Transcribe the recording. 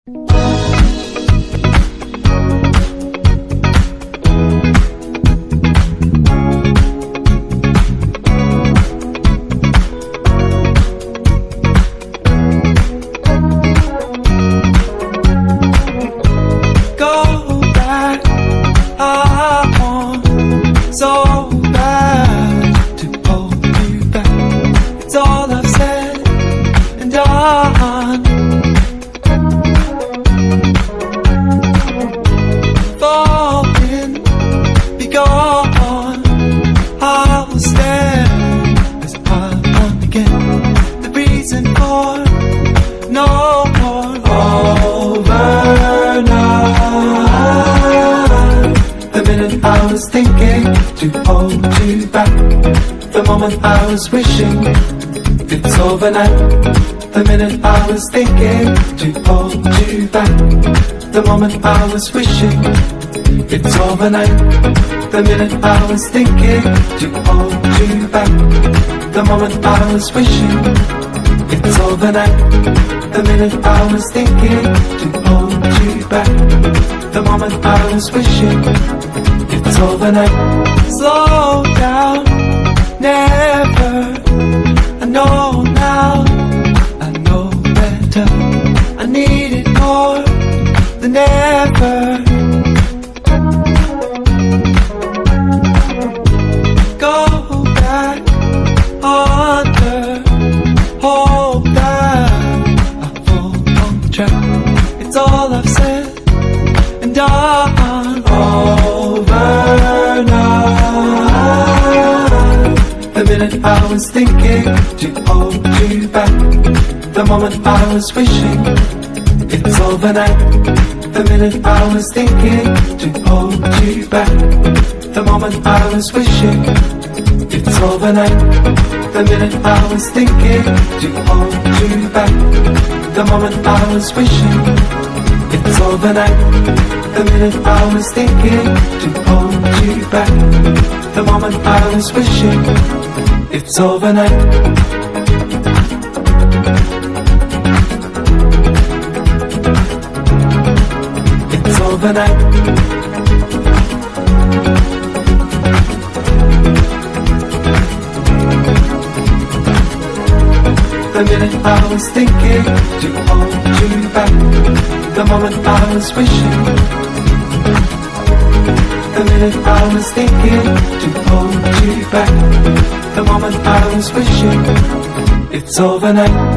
So bad to hold you back. It's all I've said and done. Falling, be gone. I will stand as I want again. The reason for no more overnight. The minute I was thinking to hold you back, the moment I was wishing it's overnight. The minute I was thinking to hold you back, the moment I was wishing it's overnight. The minute I was thinking to hold you back, the moment I was wishing it's overnight. The minute I was thinking to hold you back, the moment I was wishing it's overnight. Slow down, never. I know now, I know better. I need it more than ever. Go back under, hold back. I fall on the track. It's all I've said and done. Overnight. The minute I was thinking to hold you back, the moment I was wishing it's overnight. The minute I was thinking to hold you back, the moment I was wishing it's overnight. The minute I was thinking to hold you back, the moment I was wishing it's overnight. The minute I was thinking to hold you back, the moment I was wishing it's overnight. It's overnight. The minute I was thinking to hold you back, the moment I was wishing. The minute I was thinking to hold you back, the moment I was wishing it's overnight.